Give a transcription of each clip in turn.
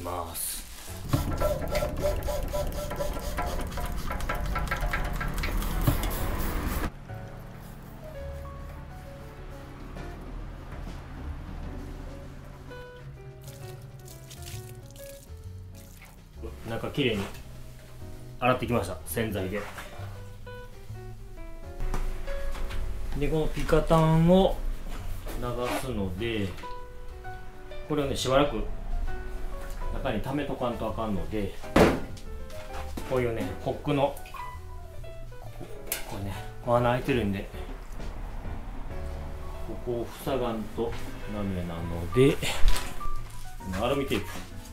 ます。中きれいに洗ってきました、洗剤で。でこのピカタンを流すので、これをねしばらく中に溜めとかんとあかんので、こういうねコックのこれね穴開いてるんで、ここを塞がんとダメなので、アルミテープ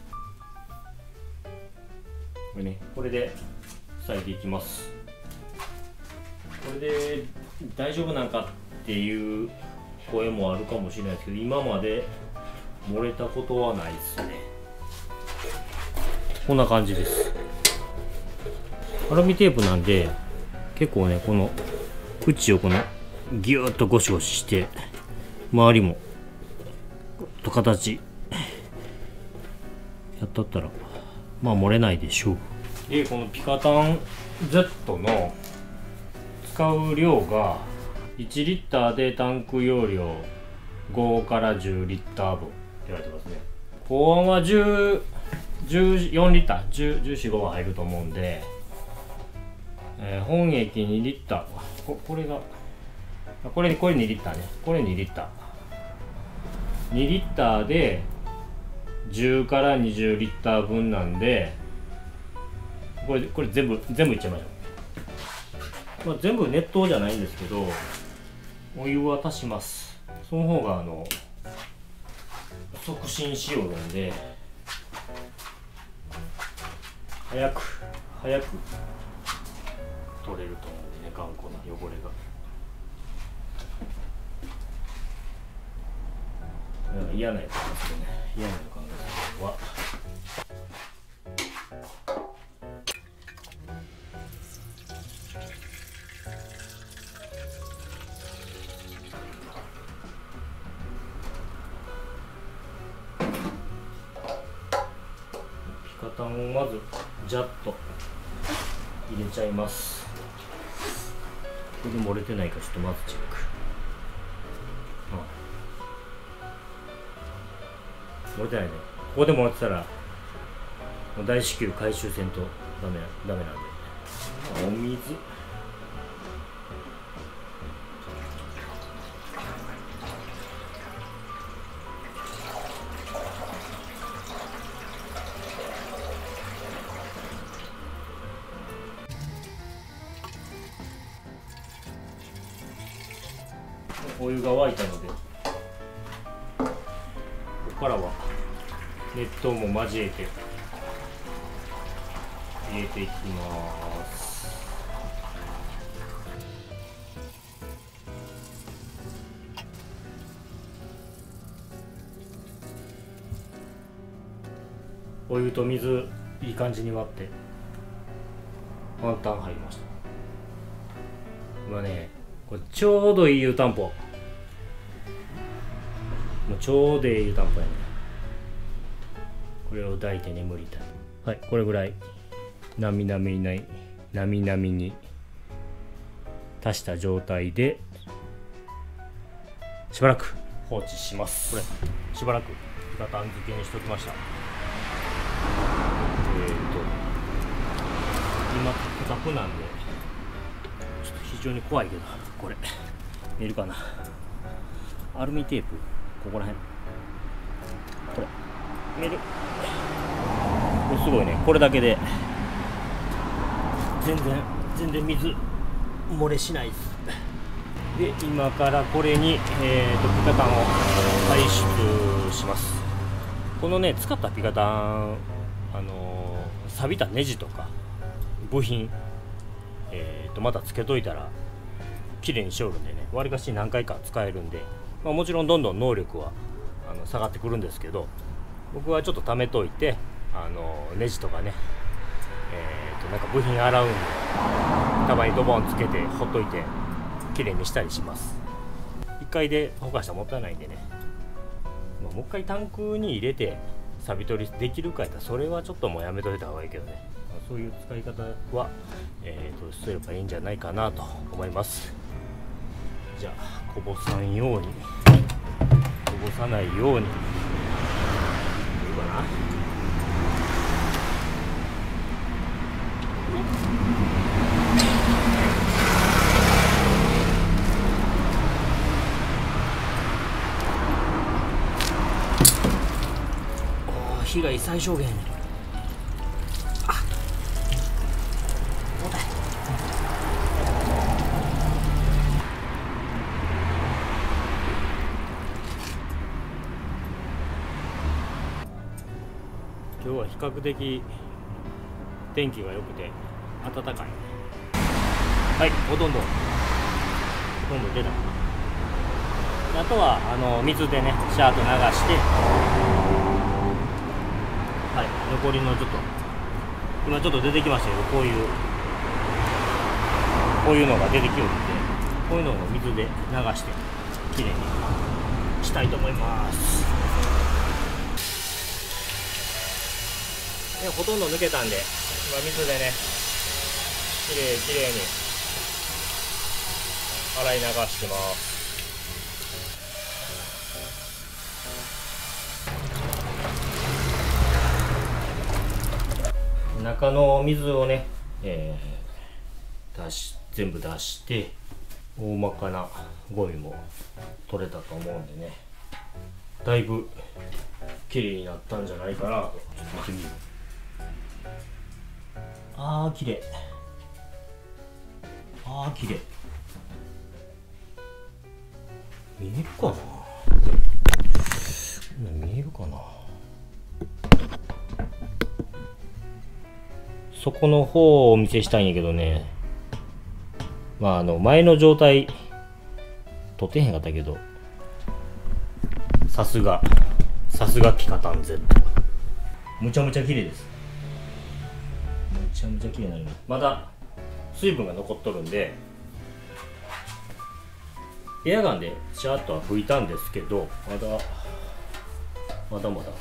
これね、これで塞いでいきます。これで大丈夫なんかっていう声もあるかもしれないですけど、今まで漏れたことはないですね。こんな感じです。アルミテープなんで結構ね、この縁をこのギューッとゴシゴシして周りもと形やったったらまあ漏れないでしょう。でこのピカタン Z の使う量が1リッターでタンク容量5から10リッター分って言われてますね。高温は14リッター、14、15は入ると思うんで、本液2リッター、これ2リッターね、これ2リッター。2リッターで10から20リッター分なんで、これ全部いっちゃいましょう。まあ、全部熱湯じゃないんですけど、お湯は足します。その方が促進仕様なんで早く取れると思うんでね、頑固な汚れが。嫌な予感がするね。嫌な予感がするはピカタンをまずジャッと入れちゃいます。これで漏れてないかちょっとまずチェック。漏れてないね。ここで漏れてたらもう大至急回収せんとダメなんで、お水お湯が沸いたので、ここからは熱湯も交えて入れていきます。お湯と水いい感じに割ってワンタン入りました。今ね、これちょうどいい湯たんぽ、もうちょうどいい湯たんぽやね。これを抱いて眠りたい。はい、これぐらいなみなみに足した状態でしばらく放置します。これしばらくピカタン漬けにしておきました。今カクカクなんでちょっと非常に怖いけど、これ見えるかな。アルミテープここら辺、これ見える。これすごいね。これだけで全然水漏れしないです。で今からこれに、ピカタンを排出します。このね使ったピカタン、錆びたネジとか部品、またつけといたら綺麗にしおるんでね、わりかし何回か使えるんで、まあ、もちろんどんどん能力は下がってくるんですけど、僕はちょっと貯めといてネジとかね、なんか部品洗うんでたまにドボンつけてほっといて綺麗にしたりします。1回でほかしたらもったいないんでね、もう一回タンクに入れて錆び取りできるかやったらそれはちょっともうやめといた方がいいけどね、そういう使い方は、すればいいんじゃないかなと思います。じゃあこぼさんように、こぼさないようにいいかな。被害最小限。あ、重たい。今日は比較的天気が良くて暖かい。はい、ほとんど出た。あとは水でねシャーッと流して、はい、残りのちょっと今ちょっと出てきましたけど、こういうのが出てきよるんで、こういうのを水で流してきれいにしたいと思います。ほとんど抜けたんで、今水でねきれいに洗い流してます。中の水をね、全部出して大まかなゴミも取れたと思うんでね、だいぶ綺麗になったんじゃないかなと。ちょっと見てみる。あー綺麗、綺麗。見えるかな、見えるかな。そこの方をお見せしたいんやけどね、まあ前の状態撮ってへんかったけど、さすがピカタン Z、 むちゃむちゃ綺麗です。むちゃむちゃ綺麗になります。まだ水分が残っとるんで、エアガンでシャーッとは拭いたんですけど、まだ残っとると思うんでね、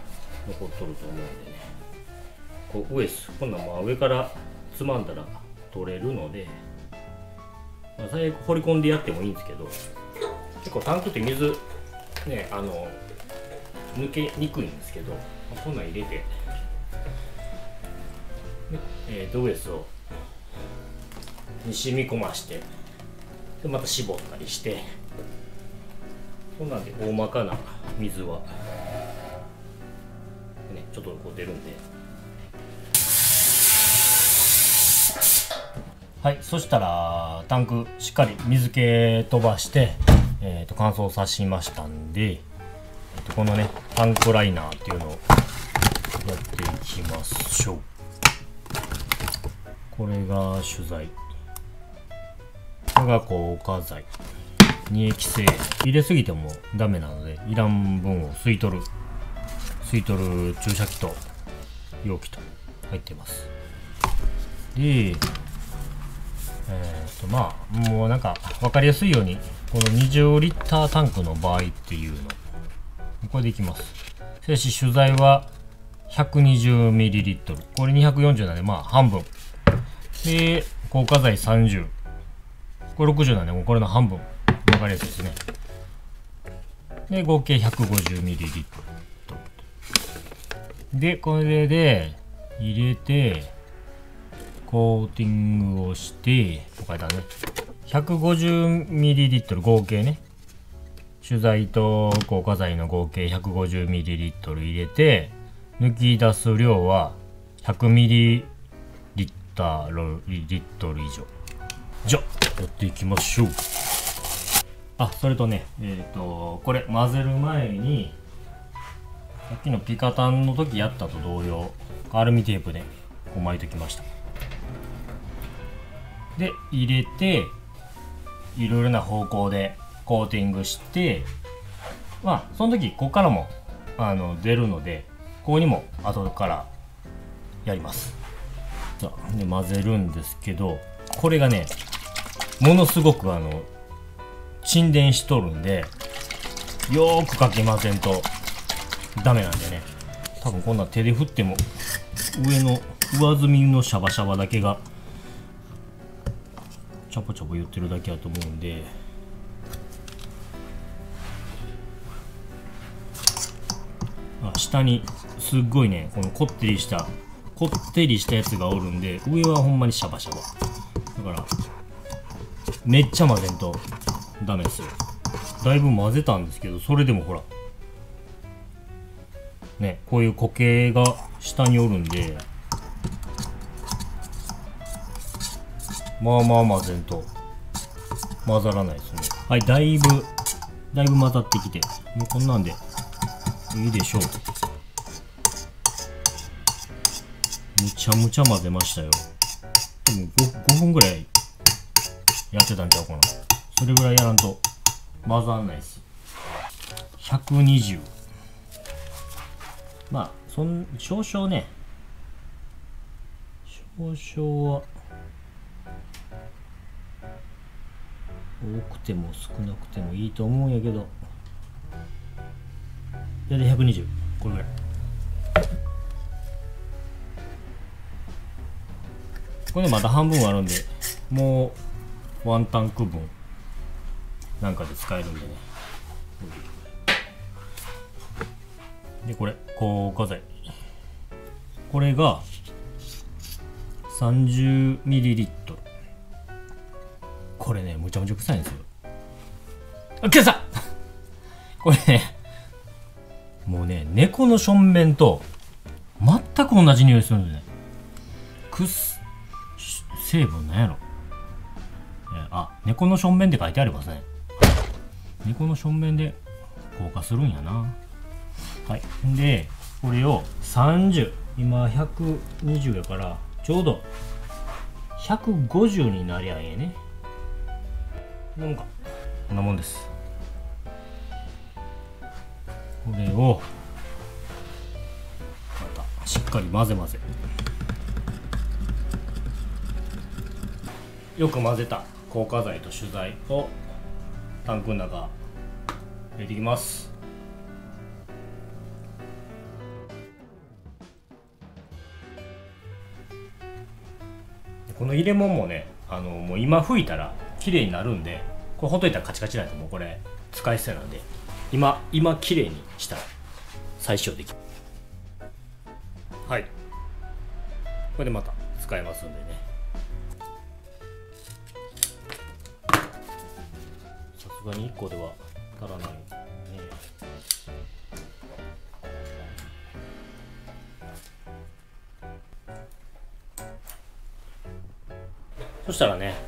こうこんなん上からつまんだら取れるので、最悪掘り込んでやってもいいんですけど、結構タンクって水ね抜けにくいんですけど、こんなん入れて、ウエスをに染み込まして、でまた絞ったりして、そんなんで大まかな水はねちょっとこう出るんで。はい、そしたらタンクしっかり水気飛ばして、乾燥さしましたんで、このねタンクライナーっていうのをやっていきましょう。これが主材、これが硬化剤、二液性、入れすぎてもダメなので、いらん分を吸い取る注射器と容器と入ってます。でまあもうなんか分かりやすいように、この20リッタータンクの場合っていうのこれでいきます。しかし主材は 120ml、 これ240なんでまあ半分で、硬化剤30、これ60なんでもうこれの半分、分かりやすいですね。で合計 150ml で、これで入れてコーティングをして、書いたね、150ml 合計ね、主材と硬化剤の合計 150ml 入れて、抜き出す量は 100ml 以上。じゃあやっていきましょう。それとね、これ混ぜる前にさっきのピカタンの時やったと同様、アルミテープでこう巻いておきました。で入れて、いろいろな方向でコーティングして、まあその時ここからも出るので、ここにも後からやります。で混ぜるんですけど、これがねものすごく沈殿しとるんで、よーくかき混ぜんとダメなんでね、 多分こんな手で振っても上の上澄みのシャバシャバだけがチャポチャポ言ってるだけやと思うんで、下にすっごいねこのこってりしたやつがおるんで、上はほんまにシャバシャバだからめっちゃ混ぜんとダメですよ。だいぶ混ぜたんですけど、それでもほらね、こういう固形が下におるんで、まあまあ混ぜんと混ざらないですね。はい、だいぶ混ざってきて、もうこんなんでいいでしょう。むちゃむちゃ混ぜましたよ。多分 5分ぐらいやってたんちゃうかな。それぐらいやらんと混ざんないです。120、まあ少々ね、少々は多くても少なくてもいいと思うんやけど、大体120、これぐらい。これまだ半分あるんで、もうワンタンク分なんかで使えるんでね。でこれ硬化剤、これが 30ml。 これねむちゃむちゃ臭いんですよ。あ、来たこれね、もうね猫のしょんべんと全く同じ匂いするんでね。成分なんやろ。猫のしょんべんって書いてありますね。猫のしょんべんで硬化するんやな。はい、でこれを30、今120やからちょうど150になりゃええね。こんなもんです。これをまたしっかり混ぜよく混ぜた硬化剤と酒剤をタンクの中入れていきます。この入れ物もね、もう今拭いたら綺麗になるんで、これほっといたらカチカチなんで、もうこれ使い捨てなんで、今綺麗にしたら再使用できる。はい、これでまた使えますんでね。さすがに1個では足らないね。そしたらね、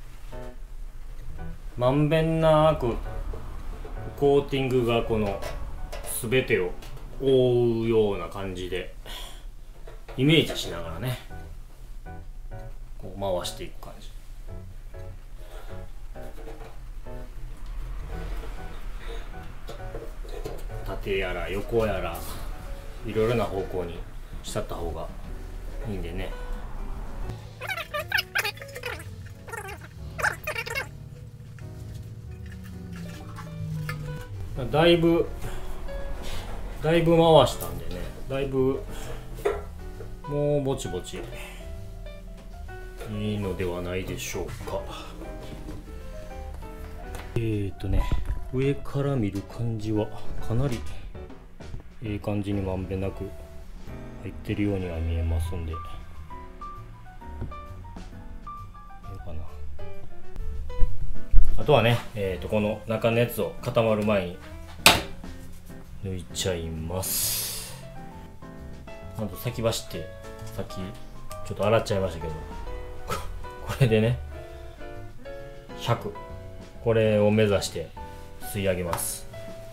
まんべんなくコーティングがこの全てを覆うような感じでイメージしながらね、こう回していく感じ。縦やら横やらいろいろな方向にしたった方がいいんでね。だいぶ回したんでね、だいぶもうぼちぼちいいのではないでしょうか。上から見る感じはかなりいい感じにまんべんなく入ってるようには見えますんで、いいかな。あとはね、この中のやつを固まる前に抜いちゃいます。なんと先走ってさっきちょっと洗っちゃいましたけどこれでね100、これを目指して吸い上げます。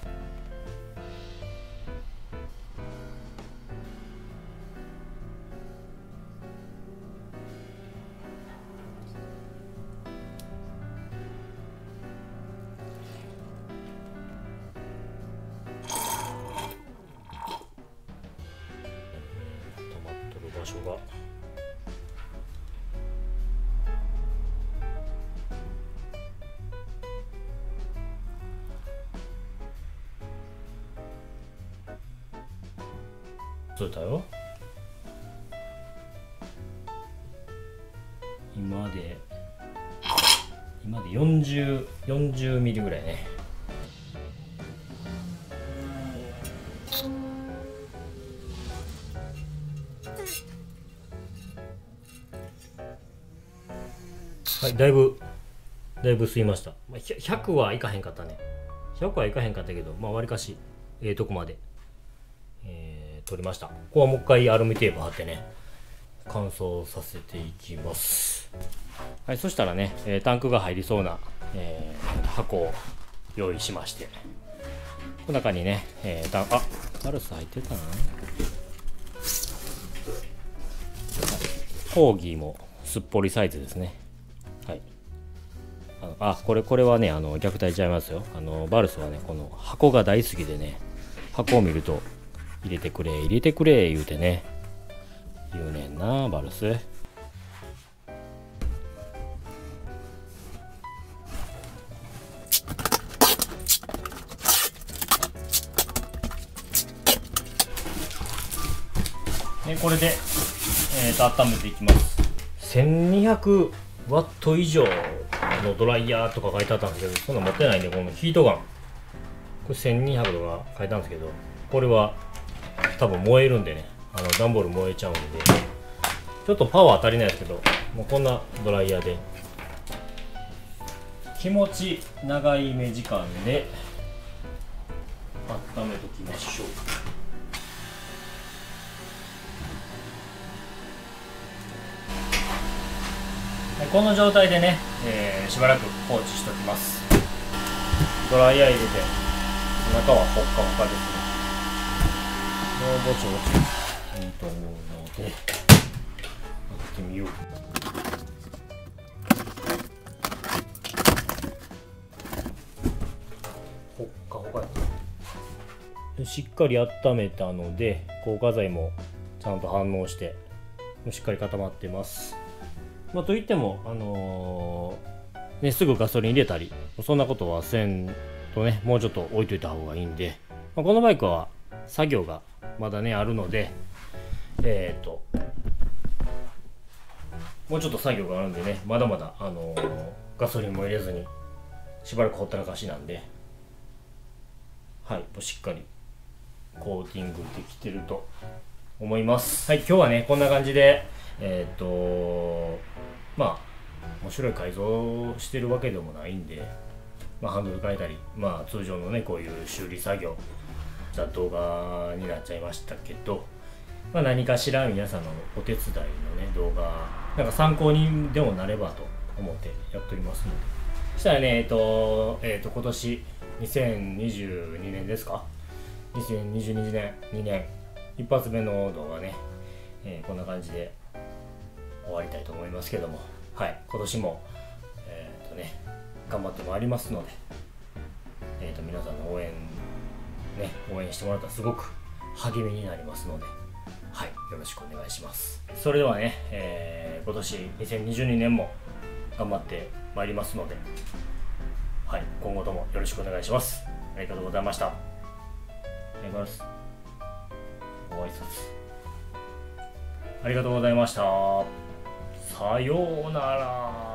場所が取れたよ。今で40ミリぐらいね。はい、だいぶ吸いました。100はいかへんかったね。100はいかへんかったけど、まあわりかしとこまで、取りました。ここはもう一回アルミテープ貼ってね、乾燥させていきます。はい、そしたらね、タンクが入りそうな、箱を用意しまして、この中にね、バルス入ってたな。コーギーもすっぽりサイズですね。はい。これはね、虐待ちゃいますよ。バルスはね、この箱が大好きでね、箱を見ると、入れてくれ言うてね、言うねんな、バルス。これで、温めていきます。1200ワット以上のドライヤーとか書いてあったんですけど、そんな持ってないんで、このヒートガン、これ1200とか書いてあるんですけど、これは多分燃えるんでね、段ボール燃えちゃうんで、ちょっとパワー足りないですけど、もうこんなドライヤーで気持ち長い目時間で温めときましょう。この状態でね、しばらく放置しておきます。ドライヤー入れて中はほっかほかですね。もうぼちぼちいいと思うのでやってみよう。ほっかほかでしっかり温めたので、硬化剤もちゃんと反応してしっかり固まってます。まあ、といっても、すぐガソリン入れたりそんなことはせんとね、もうちょっと置いといた方がいいんで、まあ、このバイクは作業がまだねあるので、もうちょっと作業があるんでね、まだまだ、ガソリンも入れずにしばらくほったらかしなんで、はい、しっかりコーティングできてると思います。はい、今日はねこんな感じでまあ面白い改造してるわけでもないんで、まあ、ハンドル変えたり、まあ通常のねこういう修理作業した動画になっちゃいましたけど、まあ、何かしら皆さんのお手伝いのね動画なんか参考にでもなればと思ってやっておりますので、そしたらね今年2022年ですか、2022年2年一発目の動画ね、こんな感じで終わりたいと思いますけども、はい、今年も頑張ってまいりますので、皆さんの応援してもらったらすごく励みになりますので、はい、よろしくお願いします。それではね、今年2022年も頑張ってまいりますので、はい、今後ともよろしくお願いします。ありがとうございました。ありがとうございます。ご挨拶ありがとうございました。さようなら。